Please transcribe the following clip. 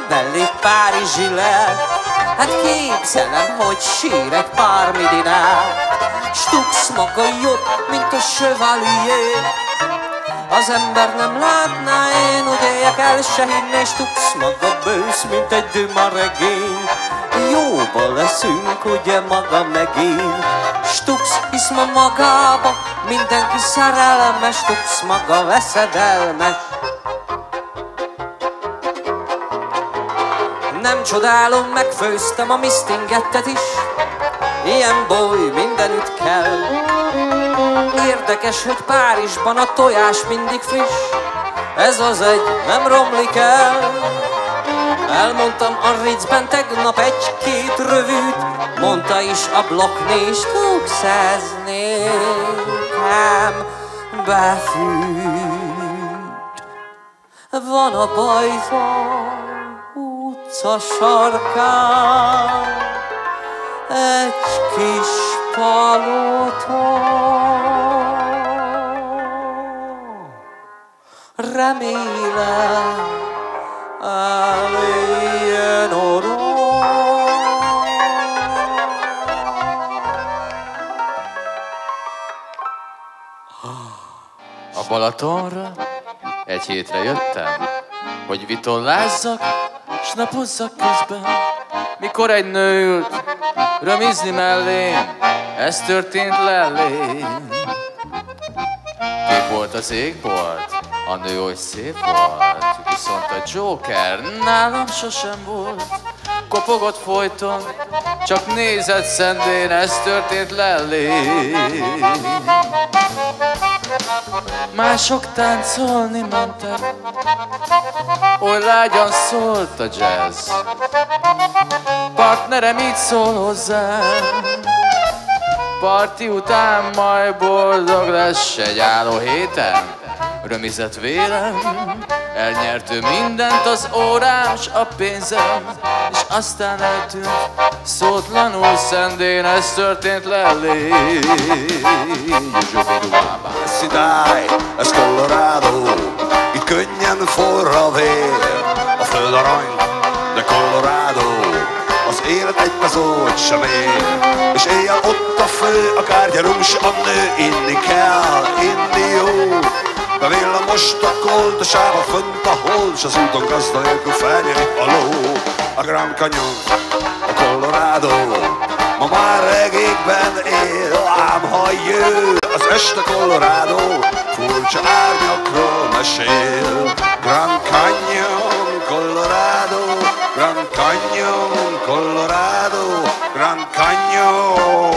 mellé párizsi lel. Hát képzelem, hogy sír egy pár midinát, Stux maga jobb, mint a Chevalier. Az ember nem látná, én ugyélyek el se hinné, Stux maga bősz, mint egy Dumas regény. Jóba leszünk, ugye maga megint. Stux hisz ma magába, mindenki szerelmes, Stux maga veszedelmes. Nem csodálom, megfőztem a mistingettet is, ilyen boly mindenütt kell. Érdekes, hogy Párizsban a tojás mindig friss, ez az egy nem romlik el. Elmondtam a Ritzben tegnap egy-két rövűt, mondta is a blokkné, Stux ez nékem befűt. Van a Bajza utca sarkán egy kis palota. Remélem eléljen oda. A Balatonra egy hétre jöttem, hogy vitorlázzak, s napozzak közben. Mikor egy nő ült römizni mellém, ez történt lellém. Kép volt az égbolt, a nő oly szép volt, viszont a Joker nálam sosem volt. Kopogott folyton, csak nézett szendén, ez történt lellém. Mások táncolni mentek, oly lágyan szólt a jazz. Partnerem így szól hozzám, parti után majd boldog lesz egy álló héten. Römizett vélem, elnyert ő mindent, az órám s a pénzem, és aztán eltűnt szótlanul szendén, ez történt lellém. Szidály, ez Colorado, itt könnyen forr a vér. A föld arany, de Colorado, az élet egy pezót sem ér. És éjjel ott a fő, akár gyerünk s a nő, inni kell, inni jó. Bevillamos a koldosába fönt a hold, s az úton gazda nélkül felnyeri a ló. A Grand Canyon, a Colorado, ma már regékben él, ám ha jön az este Colorado, furcsa árnyakról mesél. Grand Canyon, Colorado, Grand Canyon, Colorado, Grand Canyon.